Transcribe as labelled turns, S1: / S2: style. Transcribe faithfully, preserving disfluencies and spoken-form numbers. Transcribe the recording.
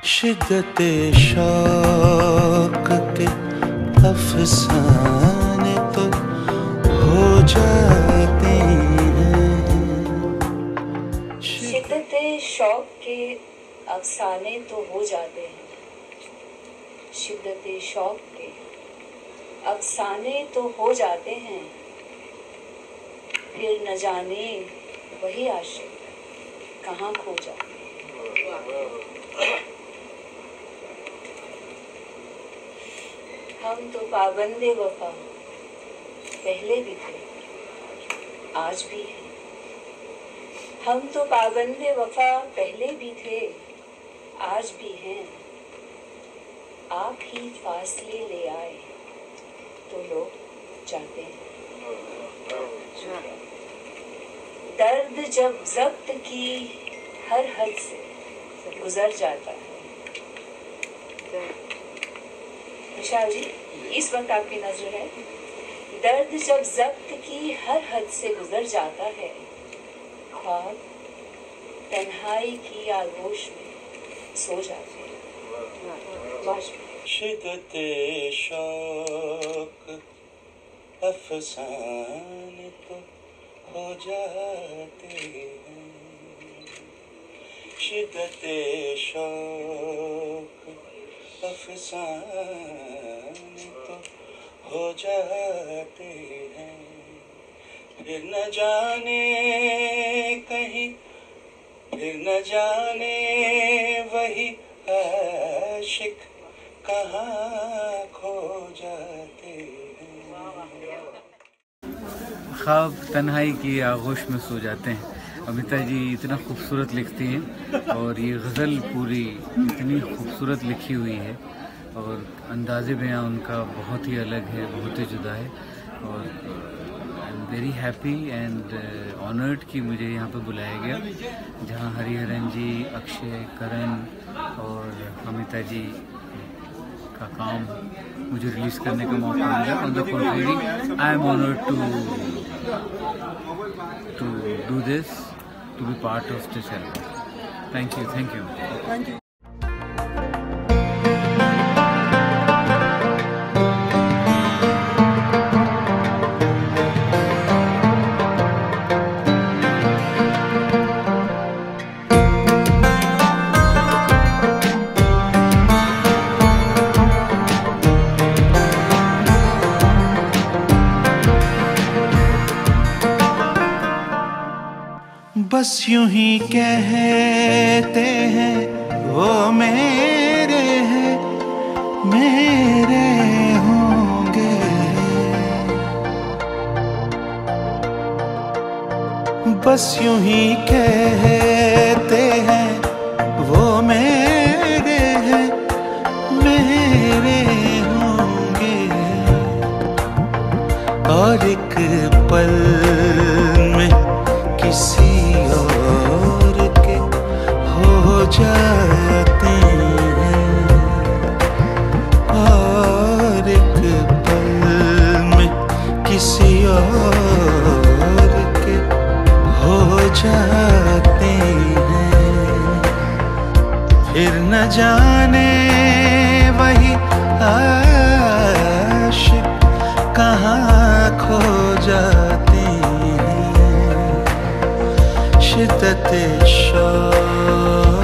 S1: शिद्दते शौक के अफसाने तो हो जाते हैं।
S2: शिद्दते शौक के अफसाने तो हो जाते हैं। शिद्दते शौक के अफसाने तो हो जाते हैं। फिर न जाने वही आशिक कहाँ खो जाते हैं। हम तो पाबंदे वफा पहले भी थे, आज भी हैं। हम तो पाबंदे वफा पहले भी थे, आज भी हैं। आप ही फासले ले आए तो लोग जाते हैं। दर्द जब जब्त की हर हद से गुजर जाता है। विशाल जी, इस वक्त आपकी नजर है। दर्द जब जब्त की हर हद से गुजर जाता है, ख्वाब तन्हाई की आगोश में सो जाते हैं।
S1: शिद्दते शौक अफसाने तो हो जाते हैं। शिद्दते शौक अफसाने तो हो जाते हैं। फिर न जाने कहीं, फिर न जाने वही आशिक कहाँ खो जाते हैं।
S3: ख्वाब तन्हाई की आगोश में सो जाते हैं। अमिता जी इतना खूबसूरत लिखती हैं और ये गज़ल पूरी इतनी खूबसूरत लिखी हुई है और अंदाज़े बयां उनका बहुत ही अलग है, बहुत ही जुदा है। और I am very happy and honoured कि मुझे यहाँ पे बुलाया गया, जहाँ हरिहरन जी, अक्षय, करण और अमिता जी का काम मुझे रिलीज़ करने का मौका मिला। On the contrary, I am honoured to to do this, to be part of this album. Thank you, thank you. Thank you.
S1: बस यूं ही कहते हैं वो मेरे हैं, मेरे होंगे। बस यूं ही कहते हैं वो मेरे हैं, मेरे होंगे। और एक पल में किसी और के हो जाते हैं। और एक पल में किसी और के हो जाते हैं। फिर न जाने वही आशिक कहाँ खो जाते हैं। शिद्दते शौक